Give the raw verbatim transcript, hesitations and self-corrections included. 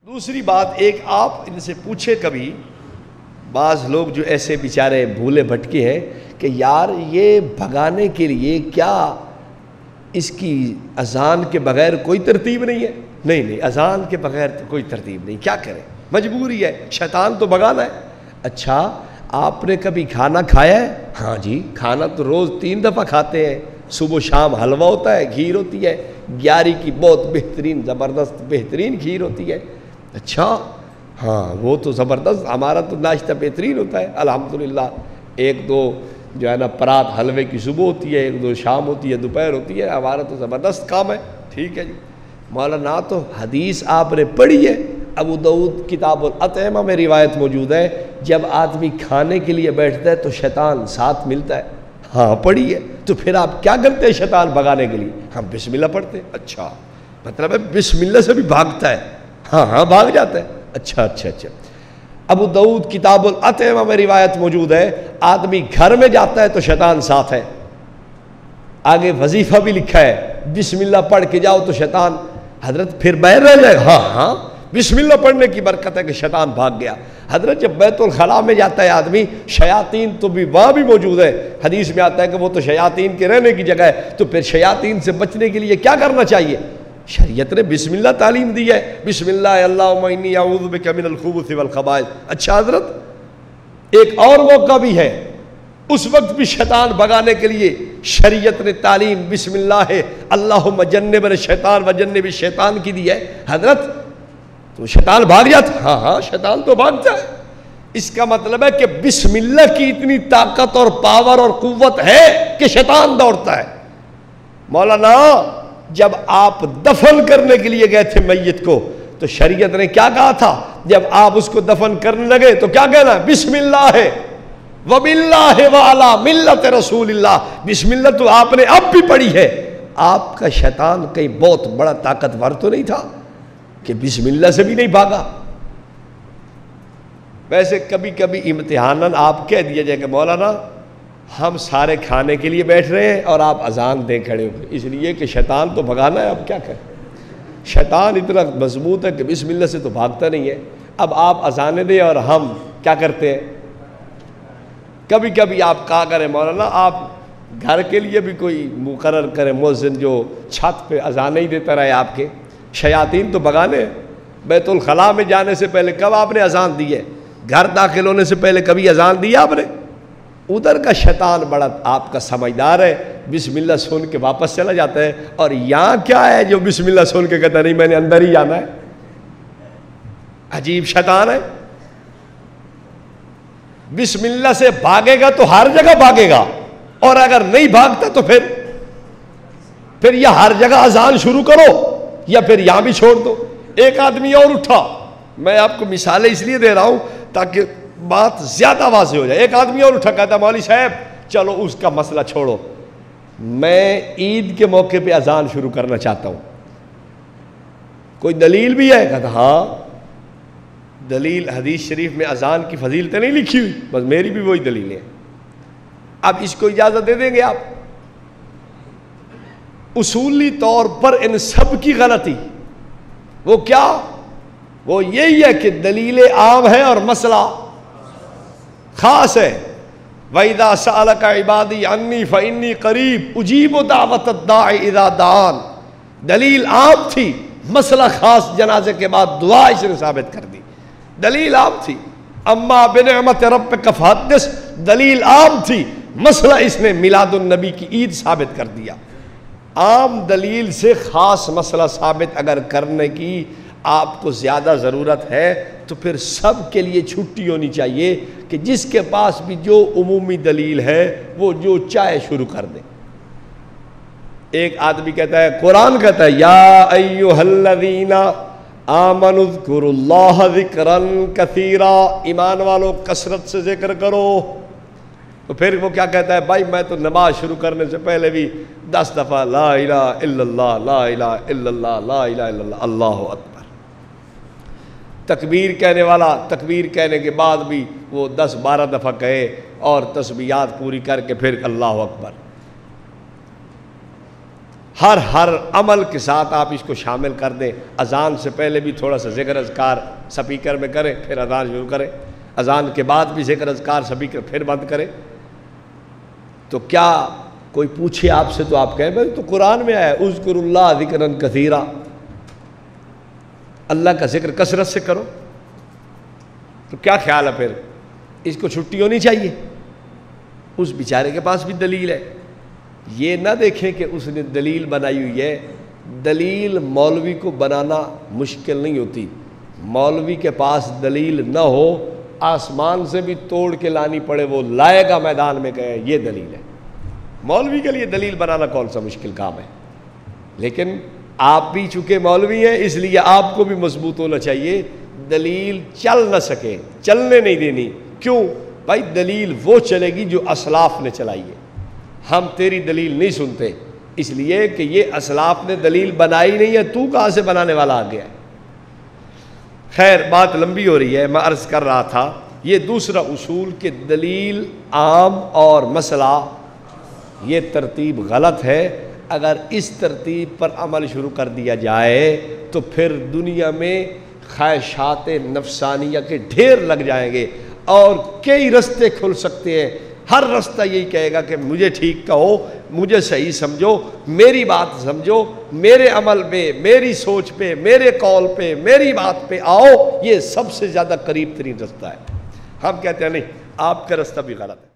دوسری بات، ایک آپ ان سے پوچھے کبھی، بعض لوگ جو ایسے بیچارے بھولے بھٹکے ہیں کہ یار یہ بھگانے کے لیے کیا اس کی اذان کے بغیر کوئی ترتیب نہیں ہے؟ نہیں نہیں، اذان کے بغیر تو کوئی ترتیب نہیں، کیا کریں، مجبوری ہے، شیطان تو بھگانا ہے۔ اچھا آپ نے کبھی کھانا کھایا ہے؟ ہاں جی، کھانا تو روز تین دفعہ کھاتے ہیں، صبح و شام حلوہ ہوتا ہے، کھیر ہوتی ہے، گیاری کی بہت بہترین زبردست بہترین کھیر ہوتی ہے۔ اچھا ہاں وہ تو زبردست، ہمارا تو ناشتہ بہترین ہوتا ہے الحمدللہ، ایک دو جو ہے نا پرات حلوے کی صبح ہوتی ہے، ایک دو شام ہوتی ہے، دوپہر ہوتی ہے، ہمارا تو زبردست کام ہے۔ ٹھیک ہے جی مولانا، تو حدیث آپ نے پڑھی ہے، ابو داؤد کتاب الاطعمہ میں روایت موجود ہے، جب آدمی کھانے کے لیے بیٹھتا ہے تو شیطان ساتھ ملتا ہے۔ ہاں پڑھی ہے، تو پھر آپ کیا کرتے ہیں شیطان بھگانے کے لیے؟ ہم بسم اللہ پڑھتے ہیں۔ اچھا مطلب ہے بسم اللہ سے بھی بھاگتا ہے؟ ہاں ہاں بھاگ جاتا ہے۔ اچھا اچھا اچھا ابو داؤد کتاب الاطعمہ میں روایت موجود ہے، آدمی گھر میں جاتا ہے تو شیطان ساتھ ہے، آگے وظیفہ بھی لکھا ہے، بسم اللہ پڑھ کے جاؤ تو شیطان حضرت پھر باہر رہ جائے۔ ہاں ہاں بسم اللہ پڑھنے کی برکت ہے کہ شیطان بھاگ گیا۔ حضرت جب بیت الخلاء میں جاتا ہے آدمی، شیاطین تو بھی وہاں بھی موجود ہے، حدیث میں آتا ہے کہ وہ تو شیاطین کے رہنے کی جگہ ہے، تو پھر شیاطین سے بچنے کے لیے کیا کرنا چاہیے؟ شریعت نے بسم اللہ تعلیم دی ہے، بسم اللہ اللہم انی اعوذ بک من الخبث والخبائث۔ اچھا حضرت ایک اور موقع بھی ہے، اس وقت بھی شیطان بھگانے کے لیے شریعت نے تعلیم بسم اللہ ہے اللہم جنبنا الشیطان وجنب الشیطان کی دی ہے۔ حضرت تو شیطان بھاگ جاتا؟ ہاں ہاں شیطان تو بھاگتا ہے۔ اس کا مطلب ہے کہ بسم اللہ کی اتنی طاقت اور پاور اور قوت ہے کہ شیطان دوڑتا ہے۔ مولانا جب آپ دفن کرنے کے لیے گئے تھے میت کو تو شریعت نے کیا کہا تھا؟ جب آپ اس کو دفن کرنے لگے تو کیا کہنا؟ بسم اللہ ہے وباللہ وعلی ملت رسول اللہ۔ بسم اللہ تو آپ نے اب بھی پڑھی ہے۔ آپ کا شیطان کہیں بہت بڑا طاقتور تو نہیں تھا کہ بسم اللہ سے بھی نہیں بھاگا؟ ویسے کبھی کبھی امتحاناً آپ کہہ دیا جائے کہ مولانا ہم سارے کھانے کے لیے بیٹھ رہے ہیں اور آپ اذان دے کھڑے ہو، اس لیے کہ شیطان تو بھگانا ہے، اب کیا کریں؟ شیطان اتنا مضبوط ہے کہ بسم اللہ سے تو بھاگتا نہیں ہے۔ اب آپ اذانیں دیں اور ہم کیا کرتے ہیں؟ کبھی کبھی آپ کہا کریں مولانا آپ گھر کے لیے بھی کوئی مقرر کریں مؤذن جو چھت پہ اذانیں ہی دیتا رہے آپ کے، شیاطین تو بھگانے ہیں۔ بیت الخلاء میں جانے سے پہلے کب آپ نے اذان دی ہے؟ گھر داخل ہونے سے پہلے کبھی اذان دی آپ نے؟ ادھر کا شیطان بڑا آپ کا سمجھدار ہے، بسم اللہ سن کے واپس چلا جاتا ہے، اور یہاں کیا ہے جو بسم اللہ سن کے کہتا نہیں میں نے اندر ہی جانا ہے؟ عجیب شیطان ہے۔ بسم اللہ سے بھاگے گا تو ہر جگہ بھاگے گا، اور اگر نہیں بھاگتا تو پھر پھر یہ ہر جگہ اذان شروع کرو یا پھر یہاں بھی چھوڑ دو۔ ایک آدمی اور اٹھا، میں آپ کو مثالیں اس لیے دے رہا ہوں تاکہ بات زیادہ واضح ہو جائے۔ ایک آدمی اور اٹھا، کہتا مولوی صاحب چلو اس کا مسئلہ چھوڑو، میں عید کے موقع پہ اذان شروع کرنا چاہتا ہوں، کوئی دلیل بھی ہے؟ کہتا ہاں دلیل حدیث شریف میں اذان کی فضیلتیں نہیں لکھی ہوئی، بس میری بھی وہی دلیل ہے۔ اب اس کو اجازت دے دیں گے آپ؟ اصولی طور پر ان سب کی غلطی وہ کیا؟ وہ یہی ہے کہ دلیل عام ہے اور مسئلہ خاص ہے۔ وَإِذَا سَأَلَكَ عِبَادِي عَنِّي فَإِنِّي قَرِيبٌ أُجِيبُ دَعْوَةَ الدَّاعِ إِذَا دَعَانِ۔ دلیل عام تھی، مسئلہ خاص جنازے کے بعد دعا اس نے ثابت کر دی، دلیل عام تھی۔ اما بنعمت ربک فحدث، دلیل عام تھی، مسئلہ اس نے میلاد النبی کی عید ثابت کر دیا۔ عام دلیل سے خاص مسئلہ ثابت اگر کرنے کی آپ کو زیادہ ضرورت ہے تو پھر سب کے لیے چھٹی ہونی چاہیے کہ جس کے پاس بھی جو عمومی دلیل ہے وہ جو چاہے شروع کر دے۔ ایک آدمی کہتا ہے، قرآن کہتا ہے یا ایھا الذین آمنوا اذکروا اللہ ذکرا کثیرا، ایمان والو کثرت سے ذکر کرو۔ تو پھر وہ کیا کہتا ہے؟ بھائی میں تو نماز شروع کرنے سے پہلے بھی دس دفعہ لا الہ الا اللہ لا الہ الا اللہ لا الہ الا اللہ اللہ اکبر۔ تکبیر کہنے والا تکبیر کہنے کے بعد بھی وہ دس بارہ دفعہ کہے اور تسبیحات پوری کر کے پھر اللہ اکبر۔ ہر ہر عمل کے ساتھ آپ اس کو شامل کر دیں. اذان سے پہلے بھی تھوڑا سا ذکر اذکار سپیکر میں کریں، پھر اذان شروع کریں. اذان کے بعد بھی ذکر اذکار سپیکر پھر بند کریں. تو کیا کوئی پوچھے آپ سے تو آپ کہیں بھائی تو قرآن میں آیا اذکر اللہ ذکرًا کثیرا، اللہ کا ذکر کثرت سے کرو. تو کیا خیال ہے پھر اس کو چھٹی ہونی چاہیے؟ اس بیچارے کے پاس بھی دلیل ہے. یہ نہ دیکھیں کہ اس نے دلیل بنائی ہوئی ہے. دلیل مولوی کو بنانا مشکل نہیں ہوتی. مولوی کے پاس دلیل نہ ہو، آسمان سے بھی توڑ کے لانی پڑے وہ لائے گا میدان میں، کہے یہ دلیل ہے. مولوی کے لیے دلیل بنانا کون سا مشکل کام ہے. لیکن آپ بھی چونکہ مولوی ہیں اس لیے آپ کو بھی مضبوط ہونا چاہیے. دلیل چل نہ سکے، چلنے نہیں دینی. کیوں بھائی؟ دلیل وہ چلے گی جو اسلاف نے چلائی ہے. ہم تیری دلیل نہیں سنتے اس لیے کہ یہ اسلاف نے دلیل بنائی نہیں ہے، تو کہاں سے بنانے والا آ گیا ہے. خیر بات لمبی ہو رہی ہے. میں عرض کر رہا تھا یہ دوسرا اصول کہ دلیل عام اور مسئلہ یہ ترتیب غلط ہے. اگر اس ترتیب پر عمل شروع کر دیا جائے تو پھر دنیا میں خواہشات نفسانیہ کے ڈھیر لگ جائیں گے اور کئی رستے کھل سکتے ہیں. ہر رستہ یہی کہے گا کہ مجھے ٹھیک کہو، مجھے صحیح سمجھو، میری بات سمجھو، میرے عمل پہ، میری سوچ پہ، میرے قول پہ، میری بات پہ آؤ. یہ سب سے زیادہ قریب ترین رستہ ہے. ہم کہتے ہیں نہیں، آپ کا رستہ بھی غلط ہے.